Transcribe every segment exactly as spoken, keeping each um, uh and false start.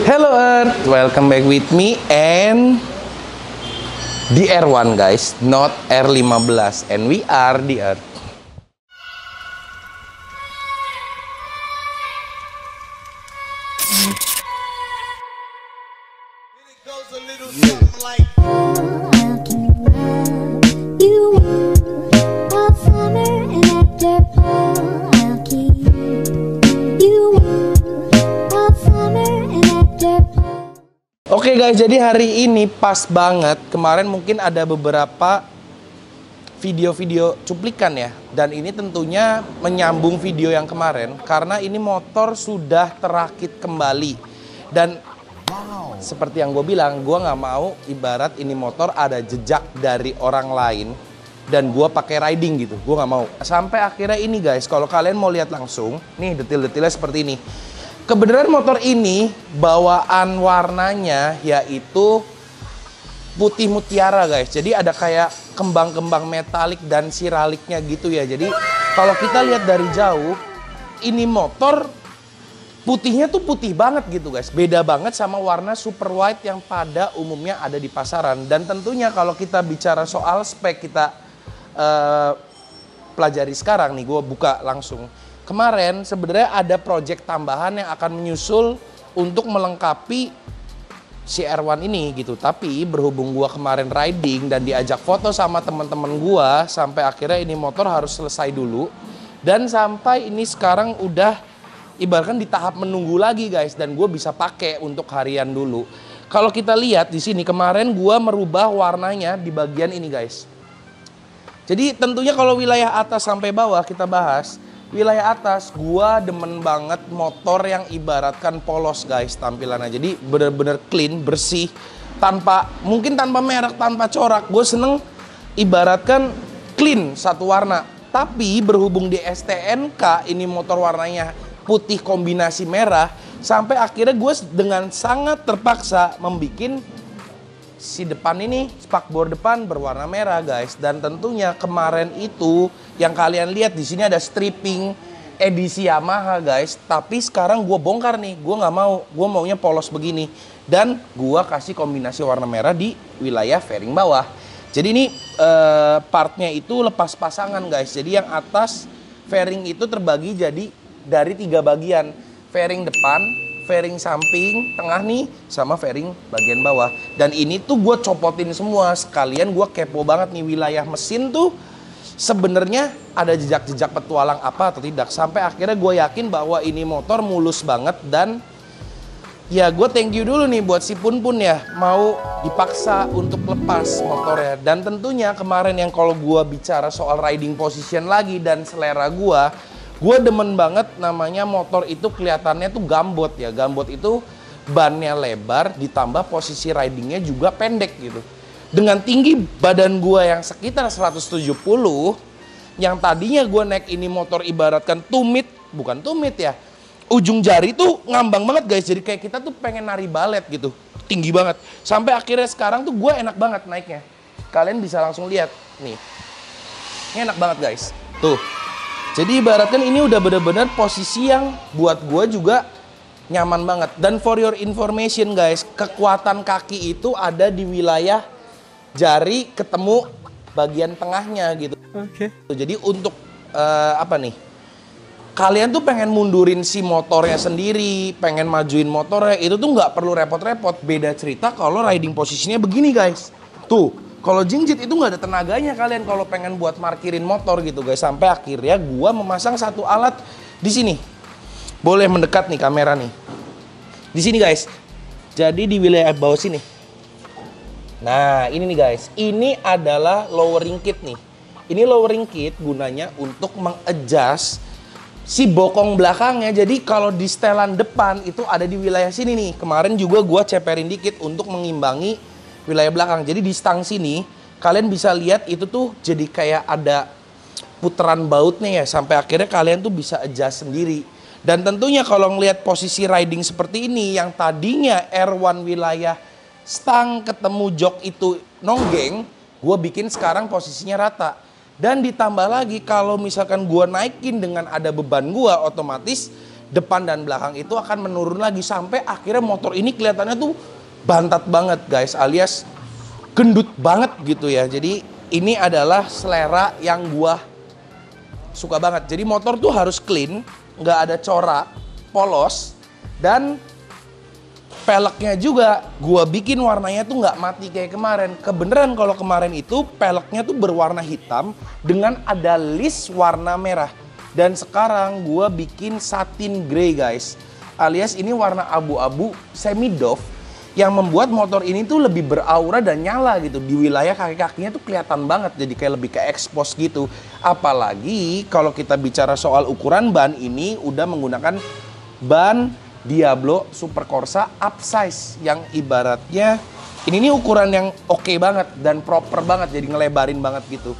Hello Earth, welcome back with me and the R one guys, not R fifteen, and we are the Earth. Oke okay guys, jadi hari ini pas banget. Kemarin mungkin ada beberapa video-video cuplikan ya. Dan ini tentunya menyambung video yang kemarin. Karena ini motor sudah terakit kembali. Dan wow, seperti yang gue bilang, gue nggak mau ibarat ini motor ada jejak dari orang lain. Dan gue pakai riding gitu, gue nggak mau. Sampai akhirnya ini guys, kalau kalian mau lihat langsung, nih detil-detilnya seperti ini. Kebenaran motor ini bawaan warnanya yaitu putih mutiara guys. Jadi ada kayak kembang-kembang metalik dan siraliknya gitu ya. Jadi kalau kita lihat dari jauh, ini motor putihnya tuh putih banget gitu guys. Beda banget sama warna super white yang pada umumnya ada di pasaran. Dan tentunya kalau kita bicara soal spek kita uh, pelajari sekarang nih, gue buka langsung. Kemarin sebenarnya ada project tambahan yang akan menyusul untuk melengkapi si R one ini gitu. Tapi berhubung gua kemarin riding dan diajak foto sama teman-teman gua, sampai akhirnya ini motor harus selesai dulu. Dan sampai ini sekarang udah ibaratkan di tahap menunggu lagi guys, dan gua bisa pakai untuk harian dulu. Kalau kita lihat di sini kemarin gua merubah warnanya di bagian ini guys. Jadi tentunya kalau wilayah atas sampai bawah kita bahas. Wilayah atas, gua demen banget motor yang ibaratkan polos guys tampilannya. Jadi bener-bener clean, bersih, tanpa mungkin tanpa merek, tanpa corak. Gue seneng ibaratkan clean satu warna. Tapi berhubung di S T N K ini motor warnanya putih kombinasi merah, sampai akhirnya gue dengan sangat terpaksa membikin si depan ini, spakbor depan berwarna merah guys. Dan tentunya kemarin itu yang kalian lihat di sini ada stripping edisi Yamaha guys. Tapi sekarang gue bongkar nih, gue nggak mau, gue maunya polos begini. Dan gue kasih kombinasi warna merah di wilayah fairing bawah. Jadi ini eh, partnya itu lepas pasangan guys. Jadi yang atas fairing itu terbagi jadi dari tiga bagian. Fairing depan, fairing samping, tengah nih, sama fairing bagian bawah. Dan ini tuh gue copotin semua. Sekalian gue kepo banget nih wilayah mesin tuh sebenarnya ada jejak-jejak petualang apa atau tidak. Sampai akhirnya gue yakin bahwa ini motor mulus banget. Dan ya gue thank you dulu nih buat si Pun Pun ya, mau dipaksa untuk lepas motornya. Dan tentunya kemarin yang kalau gue bicara soal riding position lagi dan selera gue, gue demen banget namanya motor itu kelihatannya tuh gambot ya. Gambot itu bannya lebar ditambah posisi ridingnya juga pendek gitu. Dengan tinggi badan gue yang sekitar seratus tujuh puluh, yang tadinya gue naik ini motor ibaratkan tumit, bukan tumit ya, ujung jari tuh ngambang banget guys. Jadi kayak kita tuh pengen nari balet gitu, tinggi banget. Sampai akhirnya sekarang tuh gue enak banget naiknya. Kalian bisa langsung lihat nih, ini enak banget guys, tuh. Jadi ibaratkan ini udah bener-bener posisi yang buat gue juga nyaman banget. Dan for your information guys, kekuatan kaki itu ada di wilayah jari ketemu bagian tengahnya gitu. Oke. Okay. Jadi untuk uh, apa nih? Kalian tuh pengen mundurin si motornya sendiri, pengen majuin motornya, itu tuh nggak perlu repot-repot. Beda cerita kalau riding posisinya begini guys. Tuh. Kalau jingjit itu nggak ada tenaganya kalian kalau pengen buat markirin motor gitu guys. Sampai akhirnya gua memasang satu alat di sini. Boleh mendekat nih kamera nih. Di sini guys. Jadi di wilayah bawah sini. Nah ini nih guys. Ini adalah lowering kit nih. Ini lowering kit gunanya untuk mengadjust si bokong belakangnya. Jadi kalau di setelan depan itu ada di wilayah sini nih. Kemarin juga gua ceperin dikit untuk mengimbangi wilayah belakang. Jadi di stang sini kalian bisa lihat itu tuh jadi kayak ada putaran bautnya ya. Sampai akhirnya kalian tuh bisa adjust sendiri. Dan tentunya kalau ngelihat posisi riding seperti ini, yang tadinya R one wilayah stang ketemu jok itu nonggeng, gue bikin sekarang posisinya rata. Dan ditambah lagi kalau misalkan gue naikin dengan ada beban gue, otomatis depan dan belakang itu akan menurun lagi sampai akhirnya motor ini kelihatannya tuh bantat banget guys, alias gendut banget gitu ya. Jadi ini adalah selera yang gua suka banget. Jadi motor tuh harus clean, nggak ada corak, polos, dan peleknya juga gua bikin warnanya tuh nggak mati kayak kemarin. Kebeneran kalau kemarin itu peleknya tuh berwarna hitam dengan ada list warna merah. Dan sekarang gua bikin satin grey guys. Alias ini warna abu-abu semi doff yang membuat motor ini tuh lebih beraura dan nyala gitu. Di wilayah kaki-kakinya tuh kelihatan banget, jadi kayak lebih ke expose gitu. Apalagi kalau kita bicara soal ukuran ban, ini udah menggunakan ban Diablo Super Corsa upsize yang ibaratnya ini nih ukuran yang oke okay banget dan proper banget, jadi ngelebarin banget gitu.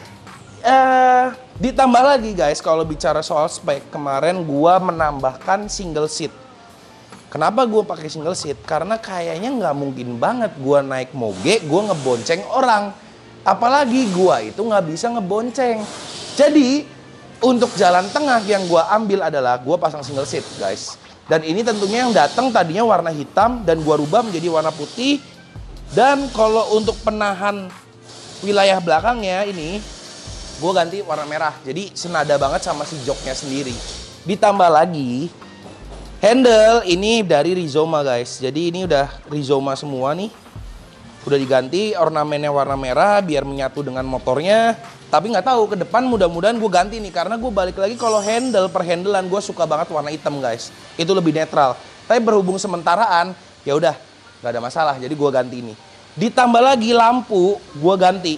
Eh, ditambah lagi guys, kalau bicara soal spek, kemarin gua menambahkan single seat. Kenapa gua pakai single seat? Karena kayaknya nggak mungkin banget gua naik moge, gua ngebonceng orang. Apalagi gua itu nggak bisa ngebonceng. Jadi untuk jalan tengah yang gua ambil adalah gua pasang single seat guys. Dan ini tentunya yang datang tadinya warna hitam dan gua rubah menjadi warna putih. Dan kalau untuk penahan wilayah belakangnya ini gua ganti warna merah. Jadi senada banget sama si joknya sendiri. Ditambah lagi handle ini dari Rizoma guys. Jadi ini udah Rizoma semua nih. Udah diganti ornamennya warna merah biar menyatu dengan motornya. Tapi nggak tahu ke depan mudah-mudahan gue ganti nih, karena gue balik lagi kalau handle per handlean gue suka banget warna hitam guys. Itu lebih netral. Tapi berhubung sementaraan ya udah nggak ada masalah. Jadi gue ganti ini. Ditambah lagi lampu gue ganti.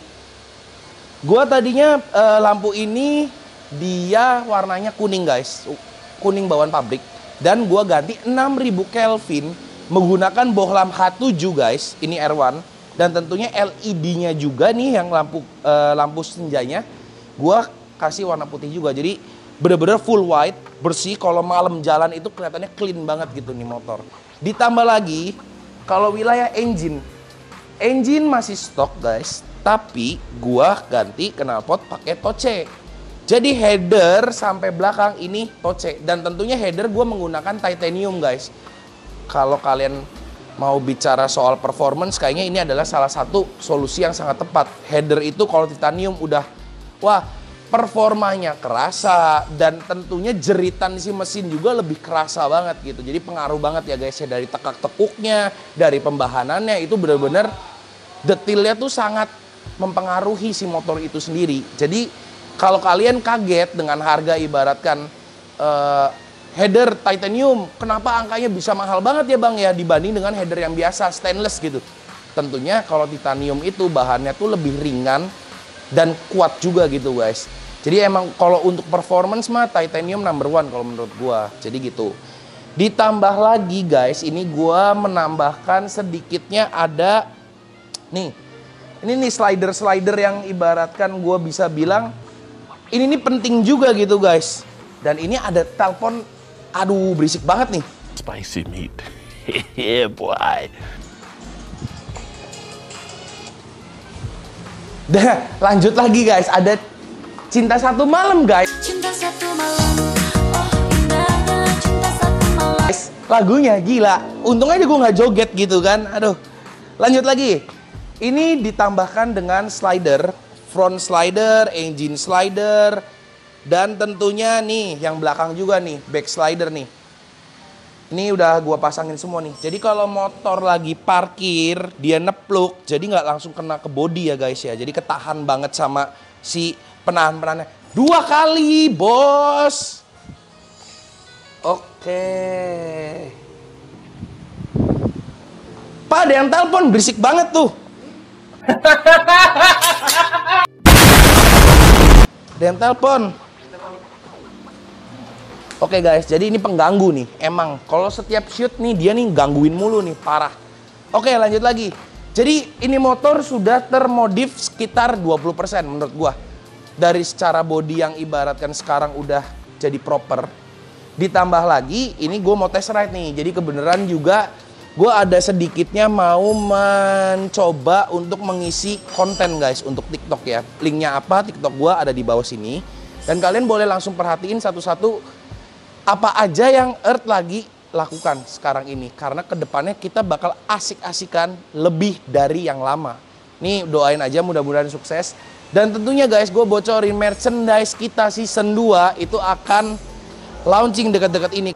Gue tadinya eh, lampu ini dia warnanya kuning guys, kuning bawaan pabrik. Dan gue ganti enam ribu Kelvin menggunakan bohlam H tujuh guys. Ini R satu. Dan tentunya L E D-nya juga nih yang lampu uh, lampu senjanya gua kasih warna putih juga. Jadi bener-bener full white, bersih. Kalau malam jalan itu kelihatannya clean banget gitu nih motor. Ditambah lagi kalau wilayah engine, engine masih stok guys, tapi gua ganti knalpot pakai Toce. Jadi header sampai belakang ini Toce, dan tentunya header gua menggunakan titanium guys. Kalau kalian mau bicara soal performance, kayaknya ini adalah salah satu solusi yang sangat tepat. Header itu kalau titanium udah, wah performanya kerasa, dan tentunya jeritan si mesin juga lebih kerasa banget gitu. Jadi pengaruh banget ya guys ya, dari tekak-tekuknya, dari pembahanannya, itu benar-benar detailnya tuh sangat mempengaruhi si motor itu sendiri. Jadi kalau kalian kaget dengan harga ibaratkan uh, header titanium, kenapa angkanya bisa mahal banget ya bang ya dibanding dengan header yang biasa stainless gitu. Tentunya kalau titanium itu bahannya tuh lebih ringan dan kuat juga gitu guys. Jadi emang kalau untuk performance mah titanium number one kalau menurut gua. Jadi gitu. Ditambah lagi guys, ini gua menambahkan sedikitnya ada nih. Ini nih slider-slider yang ibaratkan gua bisa bilang ini nih penting juga gitu guys. Dan ini ada telepon. Aduh, berisik banget nih. Spicy meat. Yeah, boy. Dah, lanjut lagi guys. Ada Cinta Satu Malam guys. Cinta satu malam, oh indahnya cinta satu malam. Guys, lagunya gila. Untung aja gue nggak joget gitu kan. Aduh. Lanjut lagi. Ini ditambahkan dengan slider, front slider, engine slider. Dan tentunya nih yang belakang juga nih, back slider nih. Ini udah gua pasangin semua nih. Jadi kalau motor lagi parkir, dia nepluk, jadi nggak langsung kena ke bodi ya guys ya. Jadi ketahan banget sama si penahan-penahannya. Dua kali, bos. Oke. Pak, ada yang telepon, berisik banget tuh. Ada yang telepon. Oke guys, jadi ini pengganggu nih. Emang kalau setiap shoot nih dia nih gangguin mulu nih, parah. Oke, lanjut lagi. Jadi ini motor sudah termodif sekitar dua puluh persen menurut gua. Dari secara body yang ibaratkan sekarang udah jadi proper. Ditambah lagi ini gua mau test ride nih. Jadi kebenaran juga gua ada sedikitnya mau mencoba untuk mengisi konten guys untuk TikTok ya. Linknya apa, TikTok gua ada di bawah sini. Dan kalian boleh langsung perhatiin satu-satu apa aja yang Earth lagi lakukan sekarang ini. Karena kedepannya kita bakal asik-asikan lebih dari yang lama. Nih doain aja mudah-mudahan sukses. Dan tentunya guys, gue bocorin merchandise kita season dua itu akan launching dekat-dekat ini.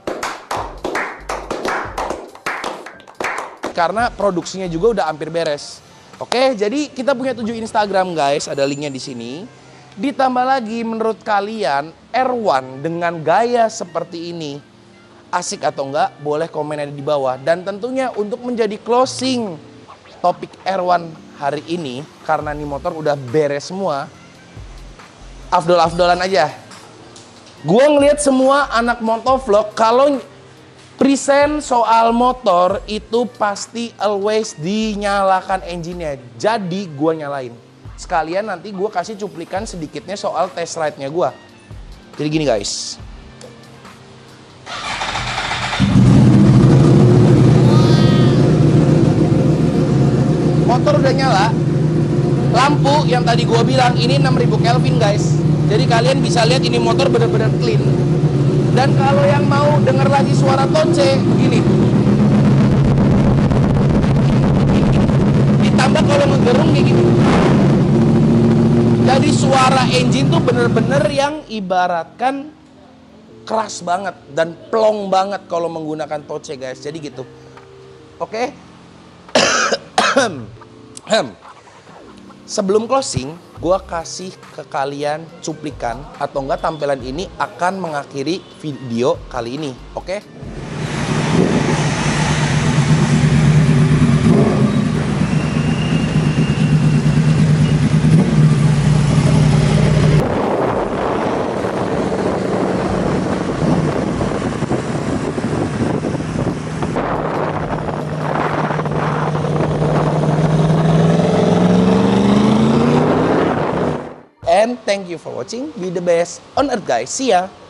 Karena produksinya juga udah hampir beres. Oke, jadi kita punya tujuh Instagram guys, ada linknya di sini. Ditambah lagi menurut kalian Erwan dengan gaya seperti ini asik atau enggak? Boleh komen aja di bawah. Dan tentunya untuk menjadi closing topik Erwan hari ini, karena nih motor udah beres semua, afdol-afdolan aja. Gua ngeliat semua anak motovlog kalau present soal motor itu pasti always dinyalakan engine-nya. Jadi gua nyalain. Sekalian nanti gua kasih cuplikan sedikitnya soal test ride-nya gua. Jadi gini guys. Motor udah nyala. Lampu yang tadi gua bilang ini enam ribu Kelvin guys. Jadi kalian bisa lihat ini motor bener-bener clean. Dan kalau yang mau denger lagi suara toce, gini. Ditambah kalau ngegerung kayak gini. Jadi suara engine tuh bener-bener yang ibaratkan keras banget dan plong banget kalau menggunakan toce guys. Jadi gitu. Oke. Sebelum closing, gue kasih ke kalian cuplikan atau enggak tampilan ini akan mengakhiri video kali ini, oke? And thank you for watching. Be the best on Earth guys. See ya.